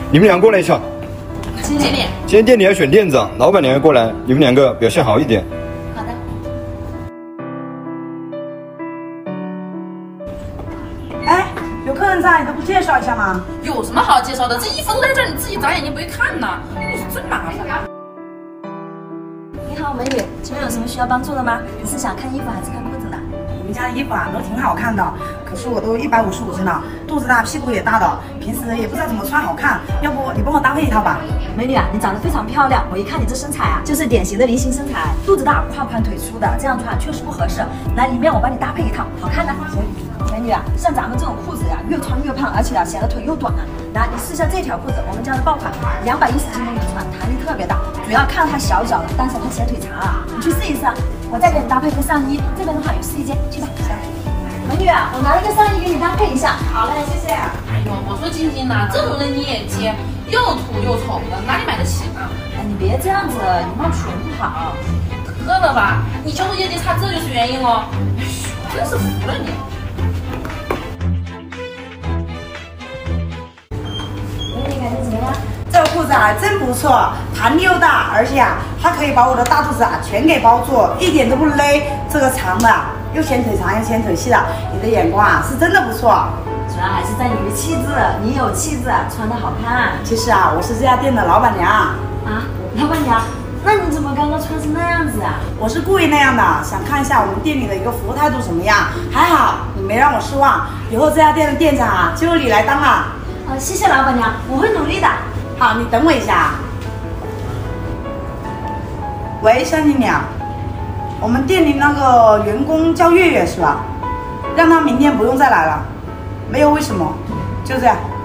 你们俩过来一下。 经理， 今天店里要选店长，老板娘要过来，你们两个表现好一点。 好的。 哎，有客人在，你都不介绍一下吗？ 有什么好介绍的？这衣服都在这儿，你自己眨眼睛不会看呢？你是真麻烦。 你好，美女，请问有什么需要帮助的吗？你是想看衣服还是看裤子呢？ 你们家的衣服啊都挺好看的，可是我都155斤了，肚子大，屁股也大的，平时也不知道怎么穿好看，要不你帮我搭配一套吧？ 美女啊，你长得非常漂亮，我一看你这身材啊，就是典型的梨形身材，肚子大，胯宽腿粗的，这样穿确实不合适。来，里面我帮你搭配一套，好看的。行，美女啊，像咱们这种裤子呀、越穿越胖，而且啊显得腿又短了。来，你试一下这条裤子，我们家的爆款，210斤都能穿，弹力特别大。主要看它小脚的，但是它显腿长啊，你去试一试啊。我再给你搭配个上衣，这边的话有试衣间，去吧。美女啊，我拿了个上衣给你搭配一下。 好嘞，谢谢。 哎呦，我说晶晶呐，这种人你也接，又土又丑的，哪里买得起呢？ 哎，你别这样子，以貌取人不好。 得了吧，你销售业绩差，这就是原因哦。哎呦，真是服了你。 美女感觉怎么样？ 这个裤子啊真不错，弹力又大，而且啊它可以把我的大肚子啊全给包住，一点都不勒。这个长的又显腿长又显腿细的，你的眼光啊是真的不错。 主要还是在你的气质，你有气质，穿的好看。 其实啊我是这家店的老板娘啊，老板娘，那你怎么刚刚穿成那样子啊？ 我是故意那样的，想看一下我们店里的一个服务态度怎么样。还好你没让我失望，以后这家店的店长啊就由你来当了。 谢谢老板娘，我会努力的。 好，你等我一下。喂，小经理啊，我们店里那个员工叫月月是吧？让他明天不用再来了。没有为什么，就这样。